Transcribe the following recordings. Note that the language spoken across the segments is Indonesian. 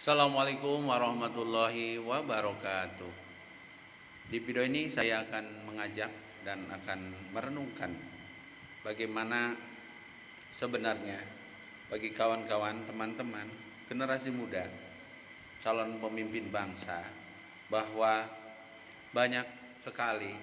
Assalamualaikum warahmatullahi wabarakatuh. Di video ini saya akan mengajak dan akan merenungkan bagaimana sebenarnya bagi kawan-kawan, teman-teman, generasi muda, calon pemimpin bangsa, bahwa banyak sekali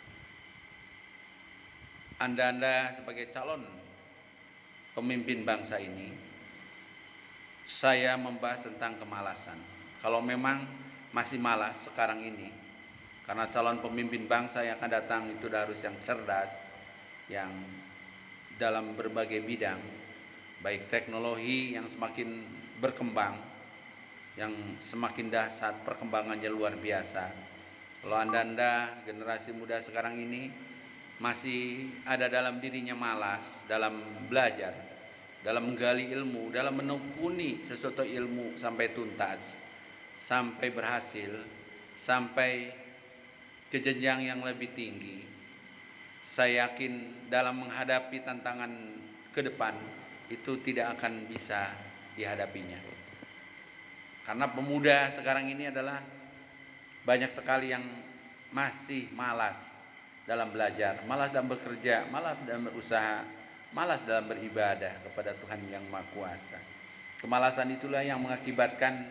Anda sebagai calon pemimpin bangsa ini, saya membahas tentang kemalasan. Kalau memang masih malas sekarang ini, karena calon pemimpin bangsa yang akan datang itu harus yang cerdas, yang dalam berbagai bidang, baik teknologi yang semakin berkembang, yang semakin dahsyat perkembangannya luar biasa. Kalau anda generasi muda sekarang ini masih ada dalam dirinya malas dalam belajar, dalam menggali ilmu, dalam menekuni sesuatu ilmu sampai tuntas, sampai berhasil, sampai ke jenjang yang lebih tinggi, saya yakin dalam menghadapi tantangan ke depan itu tidak akan bisa dihadapinya. Karena pemuda sekarang ini adalah banyak sekali yang masih malas dalam belajar, malas dalam bekerja, malas dalam berusaha, malas dalam beribadah kepada Tuhan yang Maha Kuasa. Kemalasan itulah yang mengakibatkan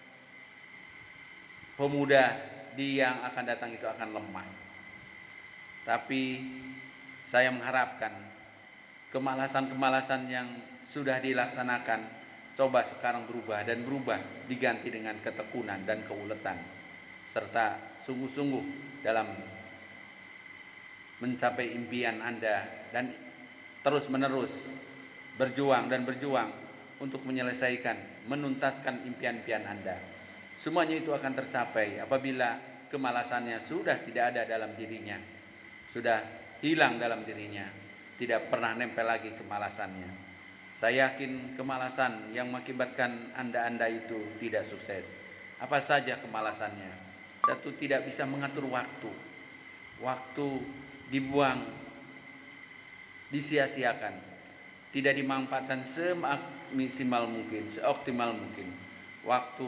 pemuda yang akan datang itu akan lemah. Tapi saya mengharapkan kemalasan-kemalasan yang sudah dilaksanakan coba sekarang berubah diganti dengan ketekunan dan keuletan, serta sungguh-sungguh dalam mencapai impian Anda dan terus-menerus berjuang untuk menyelesaikan, menuntaskan impian-impian Anda. Semuanya itu akan tercapai apabila kemalasannya sudah tidak ada dalam dirinya, sudah hilang dalam dirinya, tidak pernah nempel lagi kemalasannya. Saya yakin kemalasan yang mengakibatkan Anda itu tidak sukses. Apa saja kemalasannya? Satu, tidak bisa mengatur waktu. Waktu dibuang, disia-siakan, tidak dimanfaatkan semaksimal mungkin, seoptimal mungkin. Waktu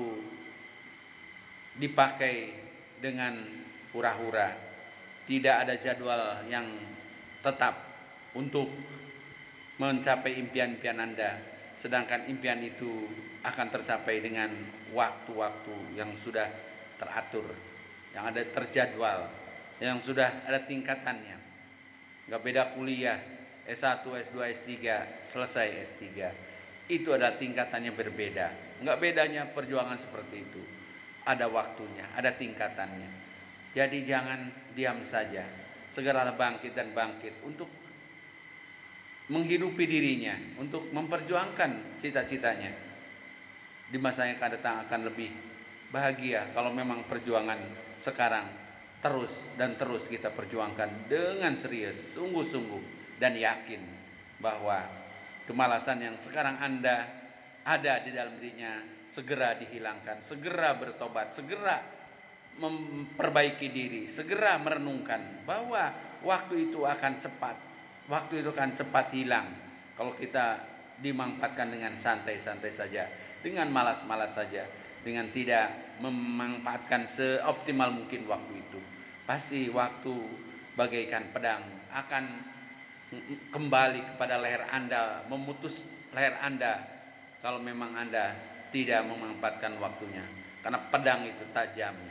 dipakai dengan hura-hura, tidak ada jadwal yang tetap untuk mencapai impian-impian Anda, sedangkan impian itu akan tercapai dengan waktu-waktu yang sudah teratur, yang ada terjadwal, yang sudah ada tingkatannya. Gak beda kuliah S1, S2, S3, selesai S3. Itu ada tingkatannya berbeda. Gak bedanya perjuangan seperti itu. Ada waktunya, ada tingkatannya. Jadi jangan diam saja. Segeralah bangkit untuk menghidupi dirinya, untuk memperjuangkan cita-citanya. Di masa yang akan datang akan lebih bahagia kalau memang perjuangan sekarang terus kita perjuangkan dengan serius, sungguh-sungguh, dan yakin bahwa kemalasan yang sekarang Anda ada di dalam dirinya segera dihilangkan, segera bertobat, segera memperbaiki diri, segera merenungkan bahwa waktu itu akan cepat hilang kalau kita dimanfaatkan dengan santai-santai saja, dengan malas-malas saja, dengan tidak memanfaatkan seoptimal mungkin waktu itu. Pasti waktu bagaikan pedang akan kembali kepada leher Anda, memutus leher Anda kalau memang Anda tidak memanfaatkan waktunya, karena pedang itu tajamnya.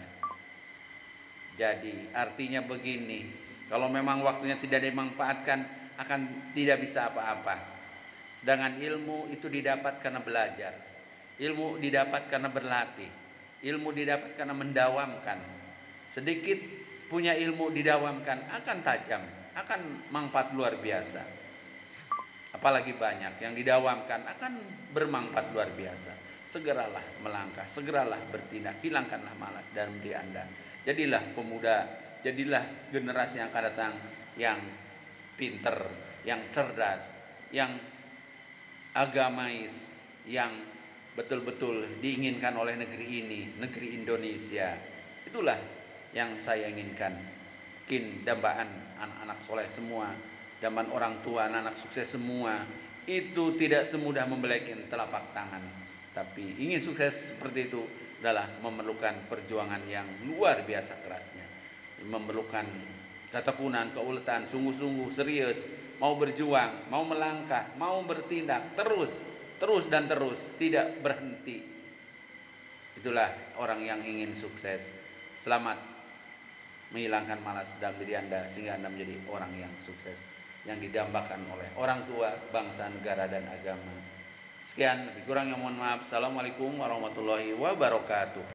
Jadi artinya begini, kalau memang waktunya tidak dimanfaatkan akan tidak bisa apa-apa. Sedangkan ilmu itu didapat karena belajar, ilmu didapat karena berlatih, ilmu didapat karena mendawamkan. Sedikit punya ilmu didawamkan akan tajam, akan manfaat luar biasa. Apalagi banyak yang didawamkan akan bermanfaat luar biasa. Segeralah melangkah, segeralah bertindak, hilangkanlah malas dalam diri Anda. Jadilah pemuda, jadilah generasi yang akan datang yang pinter, yang cerdas, yang agamais, yang betul-betul diinginkan oleh negeri ini, negeri Indonesia. Itulah yang saya inginkan. Mungkin dambaan anak-anak soleh semua, dambaan orang tua, anak-anak sukses semua, itu tidak semudah membelekkan telapak tangan. Tapi ingin sukses seperti itu adalah memerlukan perjuangan yang luar biasa kerasnya, memerlukan ketekunan, keuletan, sungguh-sungguh serius, mau berjuang, mau melangkah, mau bertindak terus dan terus, tidak berhenti. Itulah orang yang ingin sukses. Selamat menghilangkan malas dalam diri Anda sehingga Anda menjadi orang yang sukses, yang didambakan oleh orang tua, bangsa, negara, dan agama. Sekian, lebih kurang yang mohon maaf. Assalamualaikum warahmatullahi wabarakatuh.